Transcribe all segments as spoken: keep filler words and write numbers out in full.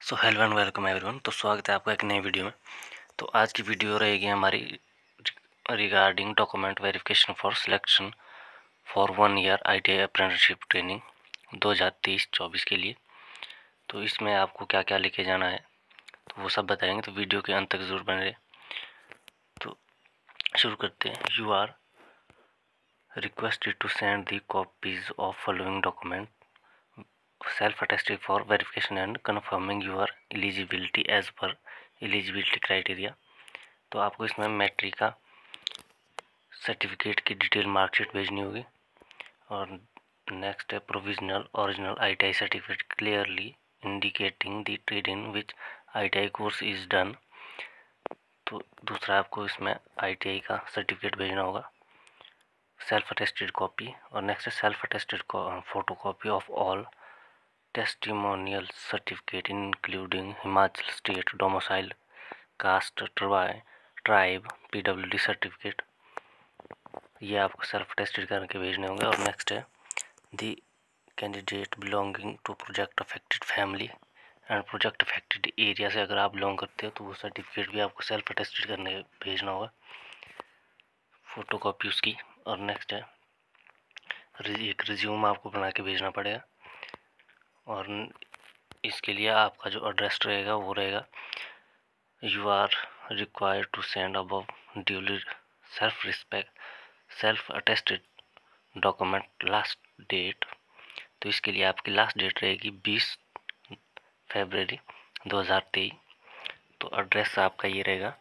So hello and welcome everyone. तो स्वागत है आपका एक नई वीडियो में। तो आज की वीडियो रहेगी हमारी regarding document verification for selection for one year ITI apprenticeship training दो हज़ार तेईस चौबीस के लिए। तो इसमें आपको क्या क्या लेके जाना है तो वो सब बताएंगे, तो वीडियो के अंत तक ज़रूर बने रहे। तो शुरू करते हैं। You are requested to send the copies of following document self attested for verification and confirming your eligibility as per eligibility criteria। तो आपको इसमें मैट्रिक का सर्टिफिकेट की डिटेल मार्कशीट भेजनी होगी। और नेक्स्ट है provisional original ITI certificate clearly indicating the trade in which ITI course is done. तो दूसरा आपको इसमें आईटीआई का सर्टिफिकेट भेजना होगा, सेल्फ अटेस्टेड कॉपी। और नेक्स्ट है self attested photocopy of all testimonial certificate including Himachal state domicile, caste, tribe, PWD certificate. ये आपको सेल्फ टेस्टेड करके भेजने होंगे। और नेक्स्ट है the candidate belonging to project affected family and project affected area से अगर आप बिलोंग करते हो तो वो सर्टिफिकेट भी आपको सेल्फ टेस्टेड करने भेजना होगा, फ़ोटो कॉपी उसकी। और नेक्स्ट है एक रिज्यूम आपको बना के भेजना पड़ेगा। और इसके लिए आपका जो एड्रेस रहेगा वो रहेगा you are required to send above duly self respect self attested document last date. तो इसके लिए आपकी लास्ट डेट रहेगी बीस फरवरी दो हज़ार तेईस। तो एड्रेस आपका ये रहेगा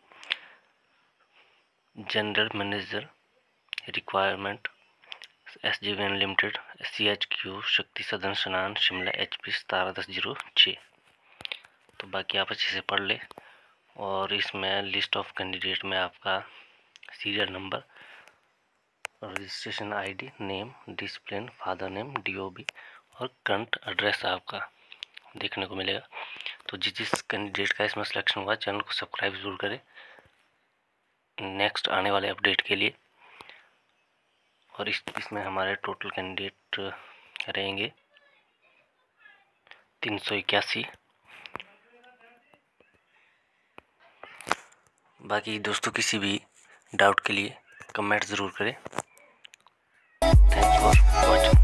general manager requirement S G V N limited C H Q Shakti Sadan स्नान शिमला एच पी सतारह दस जीरो छः। तो बाकी आप अच्छे से पढ़ ले। और इसमें लिस्ट ऑफ कैंडिडेट में आपका serial number, registration ID, name, discipline, father name, DOB और करंट एड्रेस आपका देखने को मिलेगा। तो जिस जिस कैंडिडेट का इसमें सिलेक्शन हुआ चैनल को सब्सक्राइब जरूर करें नेक्स्ट आने वाले अपडेट के लिए। और इस इसमें हमारे टोटल कैंडिडेट रहेंगे तीन सौ इक्यासी। बाकी दोस्तों किसी भी डाउट के लिए कमेंट ज़रूर करें। Thanks for watching.